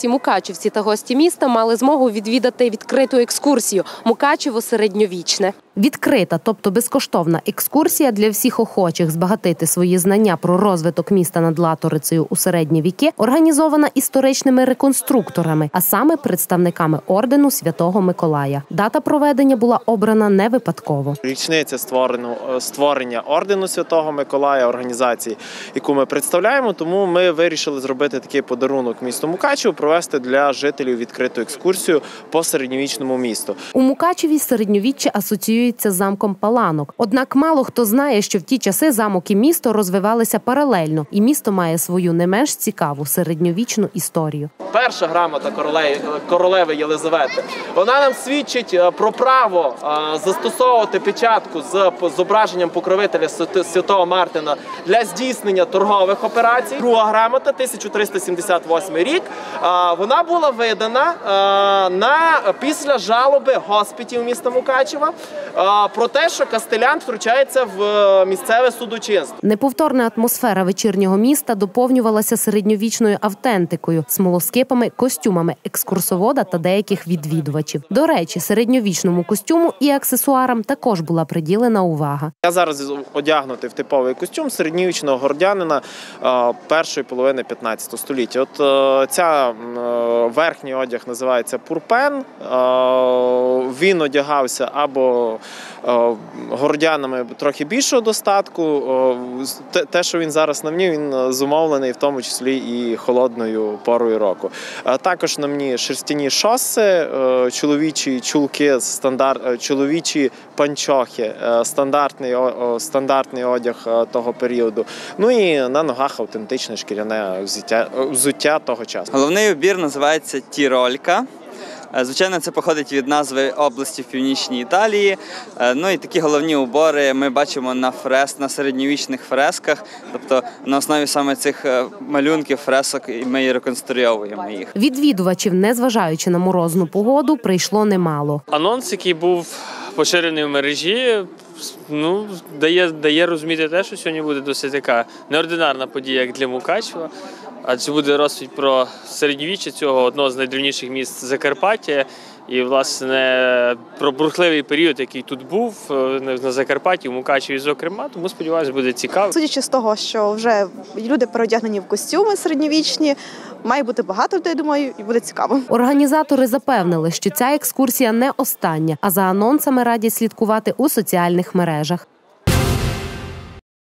усі мукачівці та гості міста мали змогу відвідати відкриту екскурсію «Мукачево середньовічне». Відкрита, тобто безкоштовна екскурсія для всіх охочих збагатити свої знання про розвиток міста над Латорицею у середні віки, організована історичними реконструкторами, а саме представниками ордену Святого Миколая. Дата проведення була обрана не випадково. Річниця створення ордену Святого Миколая, організації, яку ми представляємо, тому ми вирішили зробити такий подарунок місту Мукачево, провести для жителів відкриту екскурсію по середньовічному місту. У Мукачеві середньовіччя асоціюється з замком Паланок. Однак мало хто знає, що в ті часи замок і місто розвивалися паралельно, і місто має свою не менш цікаву середньовічну історію. Перша грамота королеви Єлизавети, вона нам свідчить про право застосовувати печатку з зображенням покровителя Святого Мартина для здійснення торгових операцій. Друга грамота, 1378 рік, вона була видана після жалоби госпітів міста Мукачева про те, що Кастелян втручається в місцеве судочинство. Неповторна атмосфера вечірнього міста доповнювалася середньовічною автентикою, смолоскипами, костюмами екскурсовода та деяких відвідувачів. До речі, середньовічному костюму і аксесуарам також була приділена увага. Я зараз одягнутий в типовий костюм середньовічного городянина першої половини 15 століття. Ця верхній одяг називається пурпен. Він одягався або городянами трохи більшого достатку. Те, що він зараз на мені, він зумовлений в тому числі і холодною порою року. Також на мені шерстяні шоси, чоловічі чулки, чоловічі панчохи, стандартний одяг того періоду. Ну і на ногах автентичне шкіряне взуття того часу. Головний убір називається тіролька. Звичайно, це походить від назви області в північній Італії. Ну і такі головні убори ми бачимо на середньовічних фресках. Тобто на основі саме цих малюнків, фресок ми і реконструюємо їх. Відвідувачів, незважаючи на морозну погоду, прийшло немало. Анонс, який був поширений в мережі, дає розуміти те, що сьогодні буде досить така неординарна подія, як для Мукачева. Адже буде розповідь про середньовіччя цього одного з найдревніших міст Закарпаття і, власне, про бурхливий період, який тут був на Закарпатті, в Мукачеві, зокрема. Тому, сподіваюся, буде цікаво. Судячи з того, що вже люди переодягнені в костюми середньовічні, має бути багато людей, думаю, і буде цікаво. Організатори запевнили, що ця екскурсія не остання, а за анонсами радять слідкувати у соціальних мережах.